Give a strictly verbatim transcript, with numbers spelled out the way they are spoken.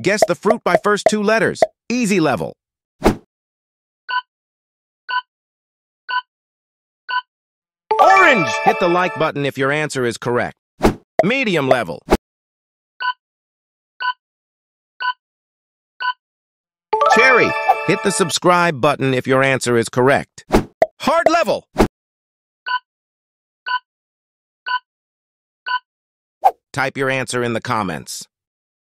Guess the fruit by first two letters. Easy level. Orange! Hit the like button if your answer is correct. Medium level. Cherry! Hit the subscribe button if your answer is correct. Hard level. Type your answer in the comments.